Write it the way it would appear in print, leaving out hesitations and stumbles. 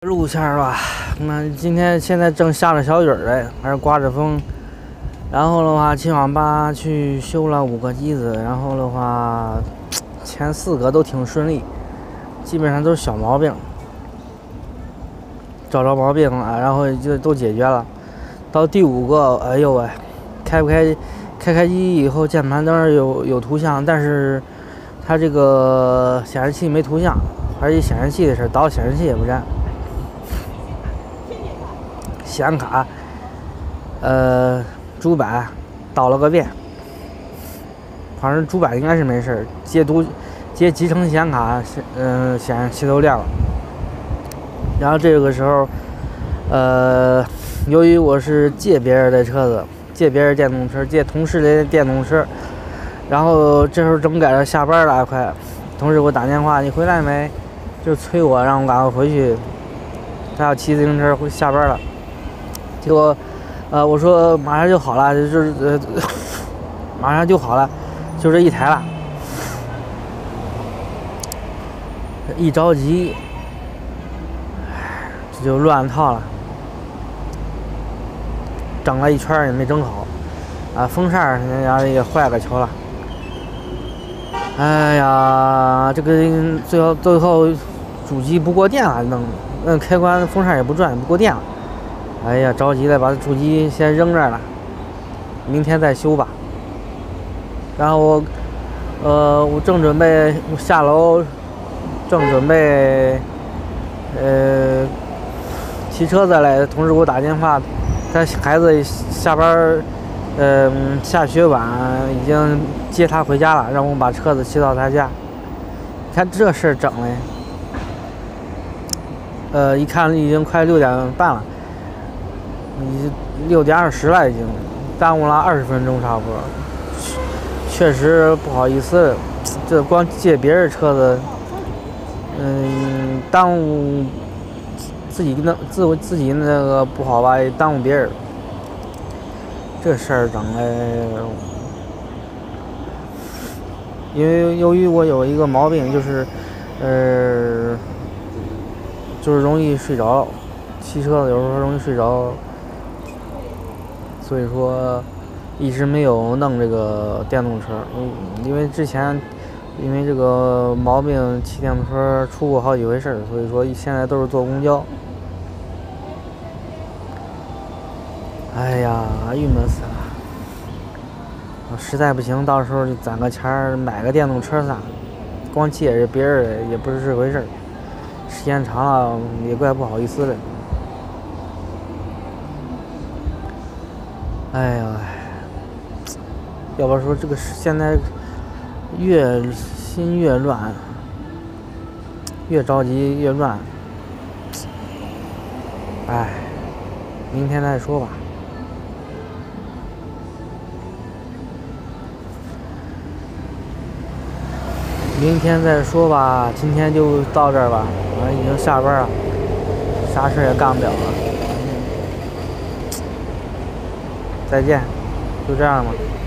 路线吧，那今天现在正下着小雨嘞，还是刮着风。然后的话，去网吧去修了5个机子，然后的话，前4个都挺顺利，基本上都是小毛病，找着毛病了，然后就都解决了。到第5个，哎呦喂，开机以后，键盘灯有图像，但是它这个显示器没图像，还是显示器的事，导显示器也不占。显卡，主板导了个遍，反正主板应该是没事，接集成显卡，显示器都亮了。然后这个时候，由于我是借别人的车子，借别人电动车，借同事的电动车，然后这时候正赶着下班了，快，同事给我打电话，你回来没？就催我让我赶快回去，他要骑自行车回下班了。结果，我说马上就好了，马上就好了，就这一台了。一着急，这就乱套了，整了一圈也没整好，风扇然后也坏个球了。哎呀，这个最后主机不过电了，弄开关风扇也不转，不过电了。哎呀，着急了，把主机先扔这儿了，明天再修吧。然后我正准备下楼，正准备骑车再来，同事给我打电话，他孩子下班下学晚，已经接他回家了，让我把车子骑到他家。看这事儿整嘞，一看已经快6点半了。6点20了，已经耽误了20分钟差不多。确实不好意思，这光借别人车子，耽误自己那个不好吧，也耽误别人。这事儿整的，因为由于我有一个毛病，就是容易睡着，骑车有时候容易睡着。所以说，一直没有弄这个电动车，因为之前因为这个毛病骑电动车出过好几回事，所以说现在都是坐公交。哎呀，郁闷死了！实在不行，到时候就攒个钱买个电动车啥，光借着别人也不是这回事，时间长了也怪不好意思的。哎呀，要不说这个现在心越乱，越着急越乱。哎，明天再说吧。明天再说吧，今天就到这儿吧。我已经下班了，啥事也干不了了。再见，就这样吧。